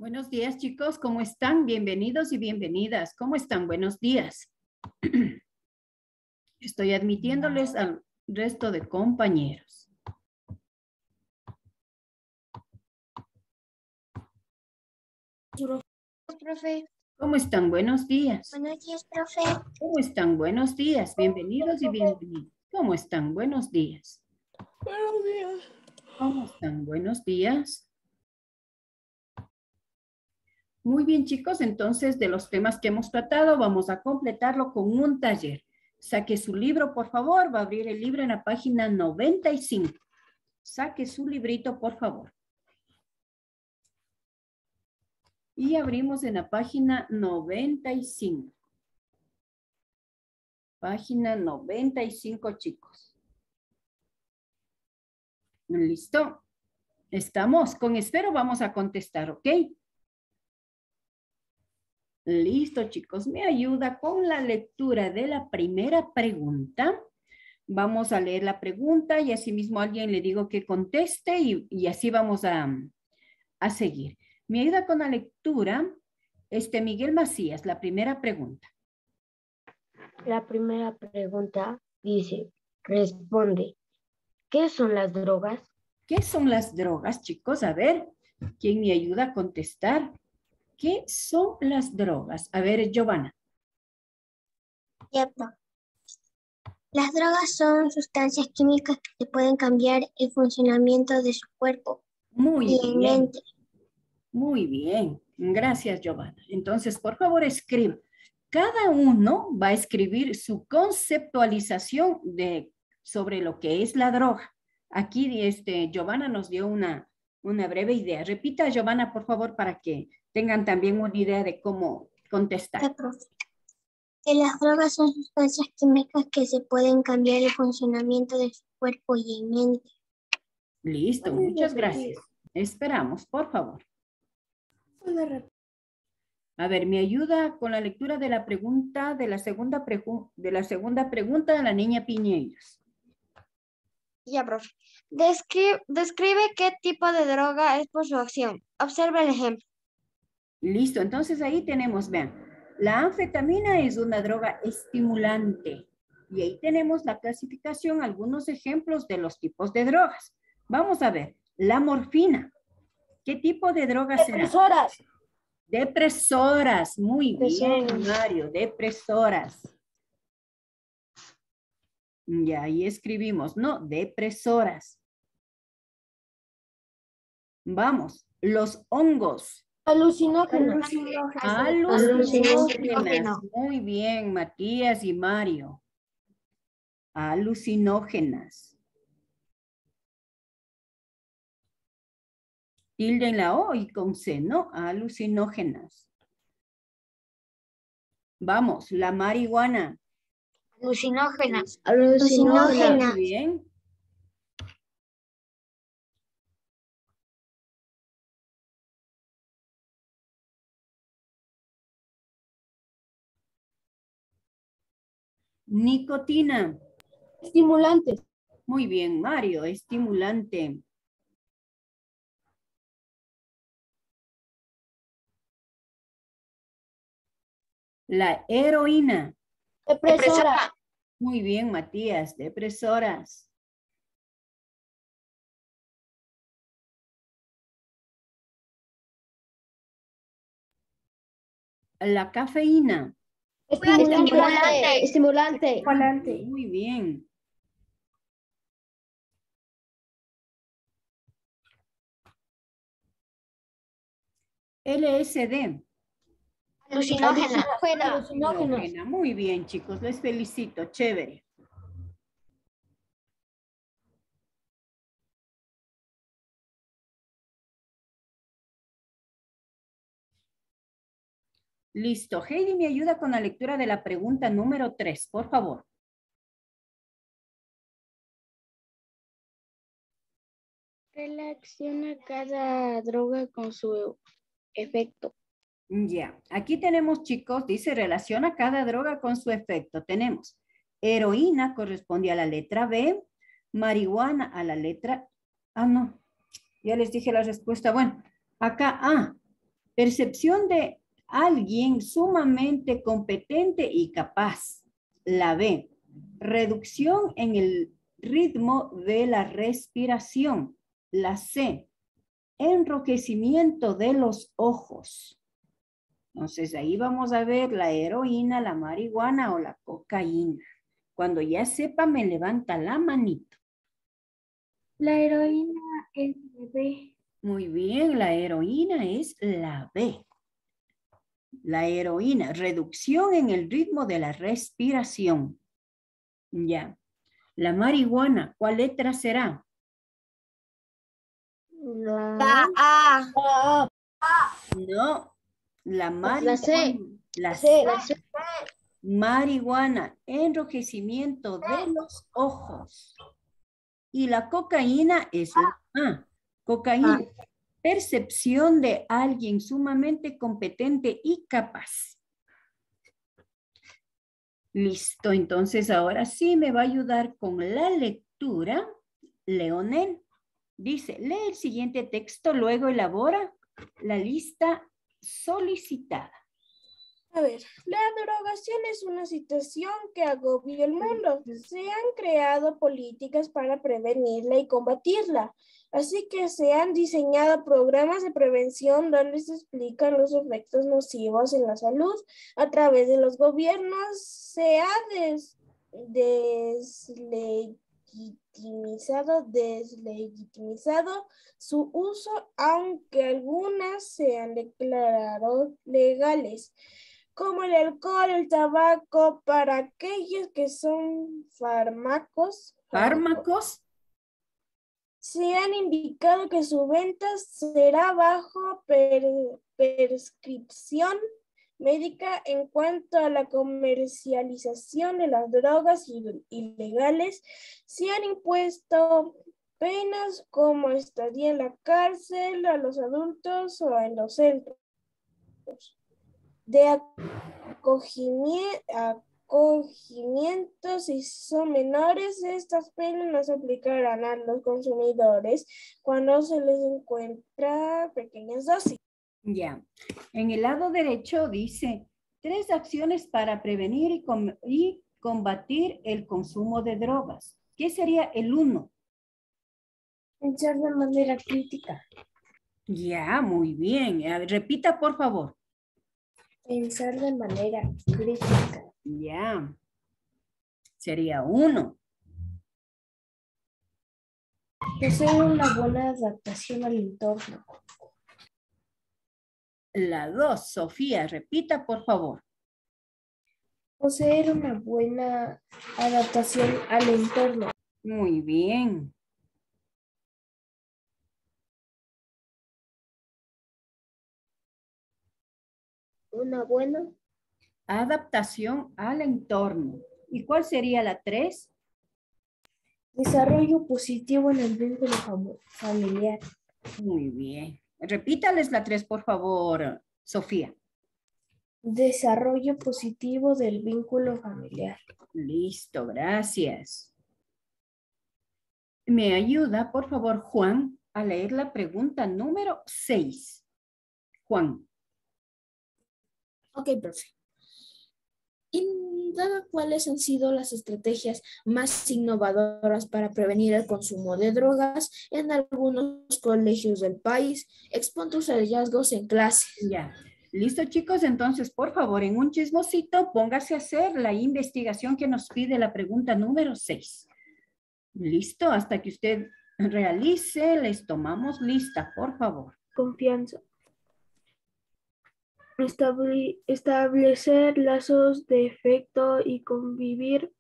Buenos días, chicos. ¿Cómo están? Bienvenidos y bienvenidas. ¿Cómo están? Buenos días. Estoy admitiéndoles al resto de compañeros. Profe. ¿Cómo están? Buenos días. Buenos días, profe. ¿Cómo están? Buenos días. Bienvenidos y bienvenidos. ¿Cómo están? Buenos días. Buenos días. ¿Cómo están? Buenos días. Muy bien, chicos. Entonces, de los temas que hemos tratado, vamos a completarlo con un taller. Saque su libro, por favor. Va a abrir el libro en la página 95. Saque su librito, por favor. Y abrimos en la página 95. Página 95, chicos. ¿Listo? Estamos. Con espero vamos a contestar, ¿ok? Listo, chicos. Me ayuda con la lectura de la primera pregunta. Vamos a leer la pregunta y asimismo a alguien le digo que conteste y así vamos a seguir. Me ayuda con la lectura Miguel Macías, la primera pregunta. La primera pregunta dice, responde, ¿qué son las drogas? ¿Qué son las drogas, chicos? A ver, ¿quién me ayuda a contestar? ¿Qué son las drogas? A ver, Giovanna. Las drogas son sustancias químicas que pueden cambiar el funcionamiento de su cuerpo Muy y bien. mente. Muy bien. Gracias, Giovanna. Entonces, por favor, escriba. Cada uno va a escribir su conceptualización sobre lo que es la droga. Aquí Giovanna nos dio una breve idea. Repita, Giovanna, por favor, para que tengan también una idea de cómo contestar. Que las drogas son sustancias químicas que se pueden cambiar el funcionamiento de su cuerpo y mente. Listo, muchas gracias. Esperamos, por favor. A ver, ¿me ayuda con la lectura de la pregunta, de la segunda pregunta de la niña Piñeiros? Ya, profe. Describe qué tipo de droga es por su acción. Observa el ejemplo. Listo, entonces ahí tenemos, vean, la anfetamina es una droga estimulante. Y ahí tenemos la clasificación, algunos ejemplos de los tipos de drogas. Vamos a ver, la morfina. ¿Qué tipo de droga será? Depresoras. Depresoras, muy bien, Depresoras. Mario, depresoras. Ya, ahí escribimos, ¿no? Depresoras. Vamos, los hongos. Alucinógenos. Alucinógenas. Muy bien, Matías y Mario. Alucinógenas. Tilde en la O y con C, ¿no? Alucinógenas. Vamos, la marihuana. Alucinógenas. Muy bien. Nicotina. Estimulantes. Muy bien, Mario, estimulante. La heroína. Depresora. Muy bien, Matías, depresoras. La cafeína. Estimulante. Muy bien. LSD. Alucinógenas. Muy bien, chicos, les felicito, chévere. Listo. Heidi, me ayuda con la lectura de la pregunta número 3, por favor. Relaciona cada droga con su efecto. Ya, aquí tenemos, chicos, dice relaciona cada droga con su efecto. Tenemos heroína, corresponde a la letra B, marihuana a la letra... Ah, no, ya les dije la respuesta. Bueno, acá A, Percepción de alguien sumamente competente y capaz. La B. Reducción en el ritmo de la respiración. La C. Enrojecimiento de los ojos. Entonces ahí vamos a ver la heroína, la marihuana o la cocaína. Cuando ya sepa, me levanta la manito. La heroína es la B. Muy bien, la heroína es la B. La heroína, reducción en el ritmo de la respiración. Ya. La marihuana, ¿cuál letra será? La A. No, la marihuana. C. La C. C. Marihuana, enrojecimiento de los ojos. Y la cocaína es la A. Cocaína, percepción de alguien sumamente competente y capaz. Listo, entonces ahora sí me va a ayudar con la lectura. Leonel dice, lee el siguiente texto, luego elabora la lista solicitada. A ver, la drogación es una situación que agobia el mundo. Se han creado políticas para prevenirla y combatirla. Así que se han diseñado programas de prevención donde se explican los efectos nocivos en la salud. A través de los gobiernos se ha deslegitimizado su uso, aunque algunas se han declarado legales, como el alcohol, el tabaco, para aquellos que son fármacos. ¿Fármacos? Se han indicado que su venta será bajo prescripción médica. En cuanto a la comercialización de las drogas ilegales, se han impuesto penas como estadía en la cárcel a los adultos o en los centros de acogimiento. Si son menores, estas penas no se aplicarán a los consumidores cuando se les encuentra pequeñas dosis. Ya. En el lado derecho dice 3 acciones para prevenir y combatir el consumo de drogas. ¿Qué sería el 1? Pensar de manera crítica. Ya, muy bien. Repita, por favor. Pensar de manera crítica. Ya. Sería 1. Hacer una buena adaptación al entorno. La 2, Sofía, repita, por favor. Poseer una buena adaptación al entorno. Muy bien. Una buena Adaptación al entorno. ¿Y cuál sería la 3? desarrollo positivo en el vínculo familiar. Muy bien. Repítales la 3, por favor, Sofía. Desarrollo positivo del vínculo familiar. Listo, gracias. ¿Me ayuda, por favor, Juan, a leer la pregunta número 6? Juan. Ok, profe. Indaga cuáles han sido las estrategias más innovadoras para prevenir el consumo de drogas en algunos colegios del país. Expon tus hallazgos en clase. Ya. Listo, chicos. Entonces, por favor, en un chismosito, póngase a hacer la investigación que nos pide la pregunta número 6. Listo, hasta que usted realice, les tomamos lista, por favor. Confianza. Establecer lazos de afecto y convivir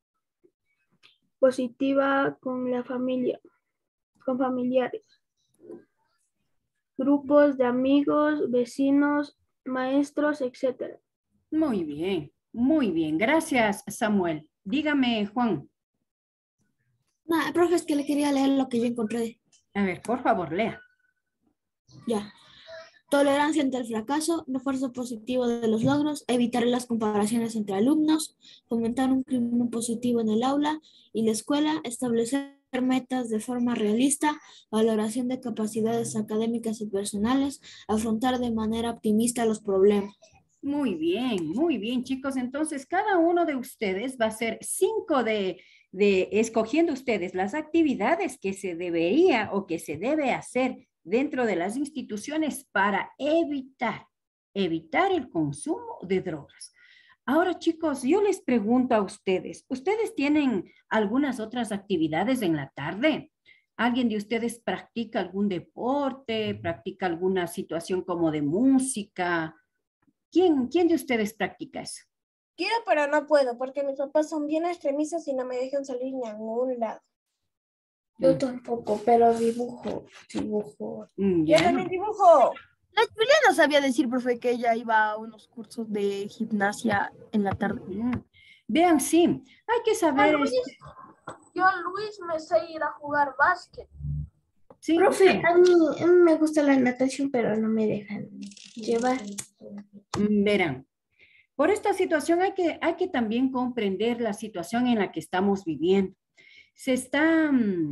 positiva con la familia, con familiares, grupos de amigos, vecinos, maestros, etc. Muy bien, muy bien. Gracias, Samuel. Dígame, Juan. Nada, profe, es que le quería leer lo que yo encontré. A ver, por favor, lea. Ya. Tolerancia ante el fracaso, refuerzo positivo de los logros, evitar las comparaciones entre alumnos, fomentar un clima positivo en el aula y la escuela, establecer metas de forma realista, valoración de capacidades académicas y personales, afrontar de manera optimista los problemas. Muy bien, chicos. Entonces, cada uno de ustedes va a hacer 5 de escogiendo ustedes las actividades que se debería o que se debe hacer dentro de las instituciones para evitar el consumo de drogas. Ahora, chicos, yo les pregunto a ustedes, ¿ustedes tienen algunas otras actividades en la tarde? ¿Alguien de ustedes practica algún deporte, practica alguna situación como de música? ¿Quién de ustedes practica eso? Quiero, pero no puedo, porque mis papás son bien extremistas y no me dejan salir ni a ningún lado. Yo tampoco, pero dibujo. Yo Ya. también dibujo. La Julia no sabía decir, profe, que ella iba a unos cursos de gimnasia en la tarde. Vean, sí, hay que saber... Yo, Luis, me sé ir a jugar básquet. Sí, Profe, sí. a mí me gusta la natación, pero no me dejan llevar. Verán, por esta situación hay que también comprender la situación en la que estamos viviendo. Se está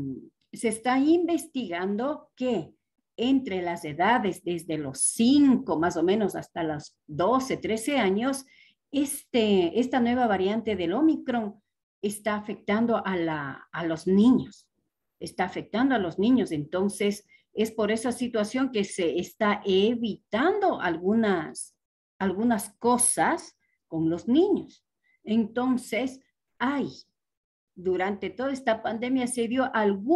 investigando que entre las edades desde los 5 más o menos hasta los 12, 13 años, esta nueva variante del Omicron está afectando a los niños. Está afectando a los niños. Entonces, es por esa situación que se está evitando algunas cosas con los niños. Entonces, durante toda esta pandemia se dio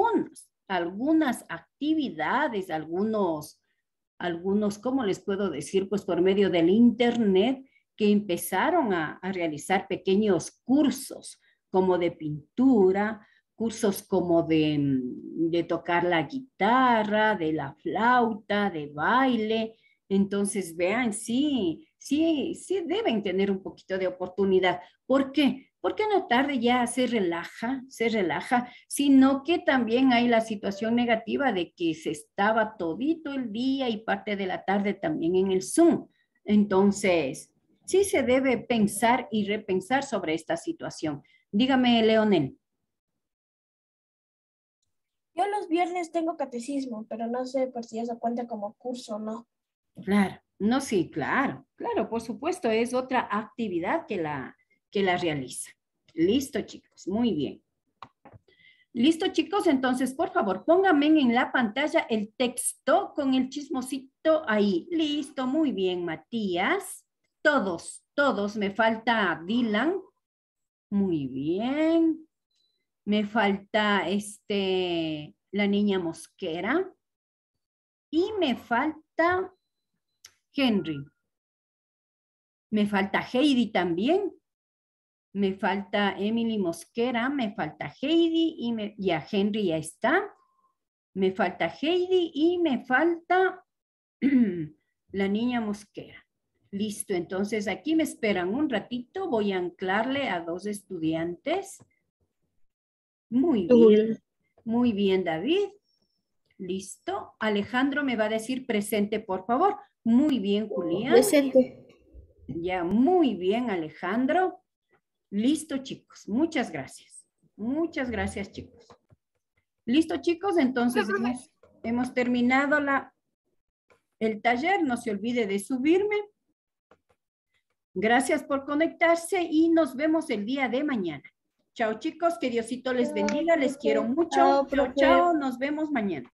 algunas actividades, algunos, ¿cómo les puedo decir? Pues por medio del internet que empezaron a realizar pequeños cursos como de pintura, cursos como de tocar la guitarra, de la flauta, de baile. Entonces, vean, sí deben tener un poquito de oportunidad. ¿Por qué? Porque en la tarde ya se relaja, sino que también hay la situación negativa de que se estaba todito el día y parte de la tarde también en el Zoom. Entonces, sí se debe pensar y repensar sobre esta situación. Dígame, Leonel. Yo los viernes tengo catecismo, pero no sé por si eso cuenta como curso o no. Claro, no, sí, claro, por supuesto, es otra actividad que la realiza. Listo, chicos, muy bien. Listo, chicos, entonces, por favor, pónganme en la pantalla el texto con el chismosito ahí. Listo, muy bien, Matías. Todos, me falta Dylan. Muy bien. Me falta la niña Mosquera. Y me falta Henry. Me falta Heidi también. Me falta Emily Mosquera, me falta Heidi y ya Henry ya está. Me falta Heidi y me falta la niña Mosquera. Listo, entonces aquí me esperan un ratito. Voy a anclarle a 2 estudiantes. Muy bien, David. Listo. Alejandro me va a decir presente, por favor. Muy bien, Julián. Presente. Ya, muy bien, Alejandro. Listo, chicos. Muchas gracias. Muchas gracias, chicos. Listo, chicos. Entonces hemos terminado el taller. No se olvide de subirme. Gracias por conectarse y nos vemos el día de mañana. Chao, chicos. Que Diosito les bendiga. Les quiero mucho. Chao, chao. Nos vemos mañana.